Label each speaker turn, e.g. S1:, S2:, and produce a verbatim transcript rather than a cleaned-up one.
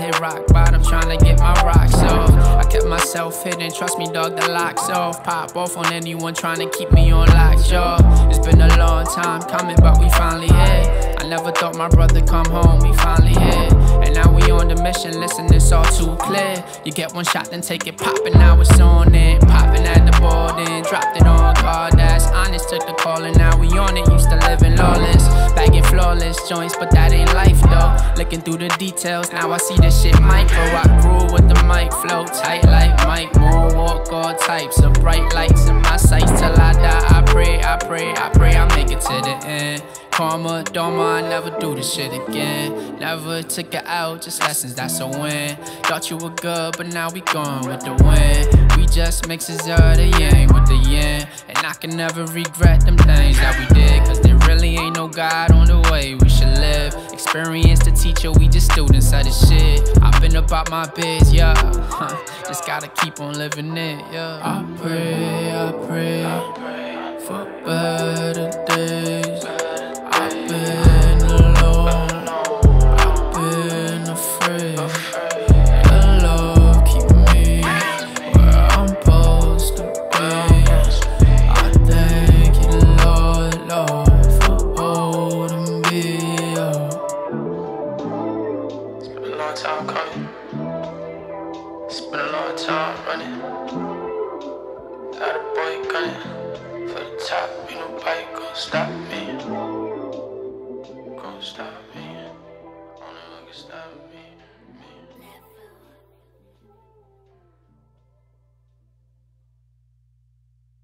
S1: hit rock bottom, tryna get my rocks off. I kept myself hidden, trust me dog, the lock's off. Pop off on anyone tryna keep me on lockjaw. It's been a long time coming, but we finally here. I never thought my brother come home, we finally here. And now we on the mission, listen, it's all too clear. You get one shot, then take it poppin', now it's on it. Poppin' at the ball, then dropped it on guard. That's honest, took the call, and now we on it. Used to living lawless, bagging flawless joints, but that ain't life though. Looking through the details, now I see this shit micro. I grew with the mic, flow tight like Mike. Moonwalk, all types of bright lights in my sights. Till I die, I pray, I pray, I pray I make it to the end. Karma, dharma, I never do this shit again. Never took it out, just lessons, that's a win. Thought you were good, but now we gone with the wind. We just mixes of the yang with the yin. And I can never regret them things that we did, cause there really ain't no God on the way we should live. Experience the teacher, we just students of the shit. I've been about my biz, yeah. Huh. Just gotta keep on living it, yeah. I pray, I pray, I pray for better days. I've been alone, I've been afraid. Your love keep me where I'm supposed to be. I thank you, Lord, Lord, for holding me up. It's been a long time coming. It's been a long time running. Got a boy gunning for the top, ain't nobody gon' stop me. Stop me. Only one can stop me.